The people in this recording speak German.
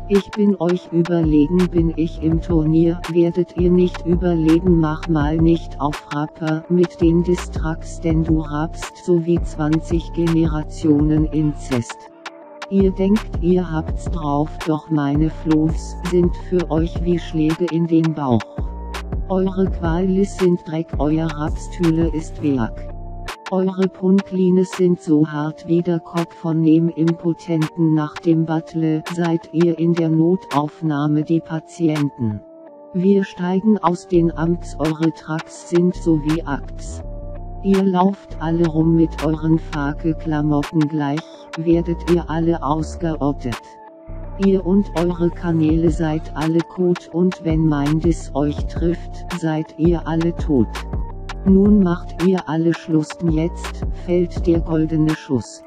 Ich bin euch überlegen, bin ich im Turnier, werdet ihr nicht überleben, mach mal nicht auf Rapper mit den Distracks, denn du rappst so wie 20 Generationen Inzest. Ihr denkt ihr habt's drauf, doch meine Flows sind für euch wie Schläge in den Bauch. Eure Qualis sind Dreck, euer Rapstühle ist Werk. Eure Punklines sind so hart wie der Kopf von nem Impotenten nach dem Battle, seid ihr in der Notaufnahme die Patienten. Wir steigen aus den Amts, eure Tracks sind so wie Akts. Ihr lauft alle rum mit euren Fakelklamotten, gleich werdet ihr alle ausgerottet. Ihr und eure Kanäle seid alle Kot, und wenn mein Diss euch trifft, seid ihr alle tot. Nun macht ihr alle Schluss, jetzt fällt der goldene Schuss.